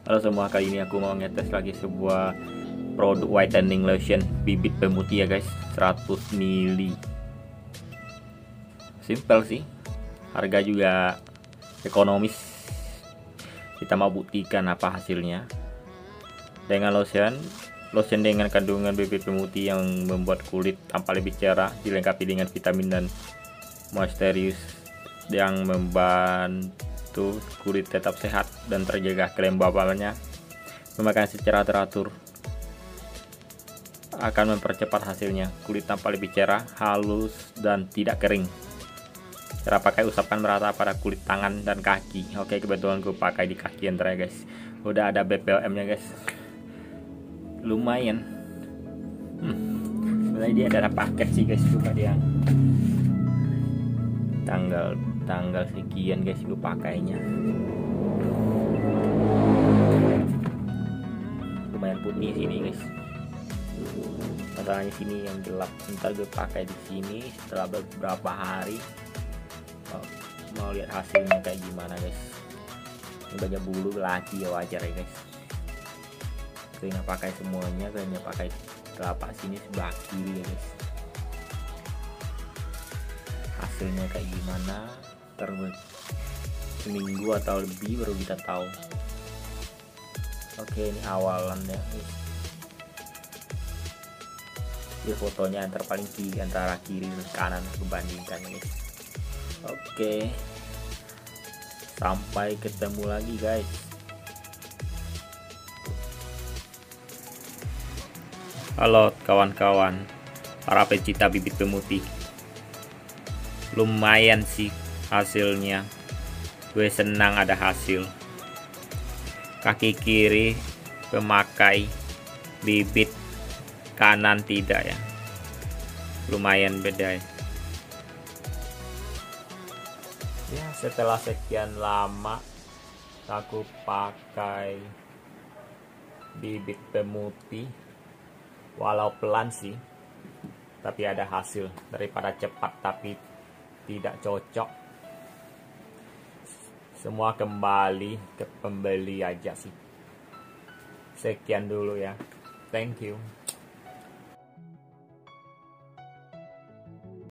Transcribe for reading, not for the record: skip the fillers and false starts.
Halo semua, kali ini aku mau ngetes lagi sebuah produk whitening lotion bibit pemutih ya guys, 100 ml. Simple sih, harga juga ekonomis. Kita mau buktikan apa hasilnya. Dengan lotion dengan kandungan bibit pemutih yang membuat kulit tampak lebih cerah, dilengkapi dengan vitamin dan moisturizer yang membantu kulit tetap sehat dan terjaga kelembabannya. Pemakaian secara teratur akan mempercepat hasilnya. Kulit tampak lebih cerah, halus, dan tidak kering. Cara pakai, usapkan merata pada kulit tangan dan kaki. Oke, kebetulan gue pakai di kaki antara guys. Udah ada BPOM nya guys. Lumayan. Sebenarnya dia ada paket sih guys, cuma dia tanggal sekian guys gue pakainya. Lumayan putih sini guys, masalahnya sini yang gelap. Ntar gue pakai di sini setelah beberapa hari. Mau lihat hasilnya kayak gimana guys. Ini banyak bulu laki ya, wajar ya guys. Gue nggak pakai semuanya, gue hanya pakai telapak sini sebelah kiri ya guys. Hasilnya kayak gimana terus seminggu atau lebih baru kita tahu. Oke, ini awalan ya guys. Ini fotonya antara paling kiri, antara kiri dan kanan aku bandingkan guys. Oke, sampai ketemu lagi guys. Halo kawan-kawan, para pecinta bibit pemutih. Lumayan sih hasilnya, gue senang ada hasil. Kaki kiri pemakai bibit, kanan tidak ya. Lumayan beda ya. Ya, setelah sekian lama aku pakai bibit pemutih, walau pelan sih, tapi ada hasil. Daripada cepat tapi tidak cocok, semua kembali ke pembeli aja sih. Sekian dulu ya, thank you.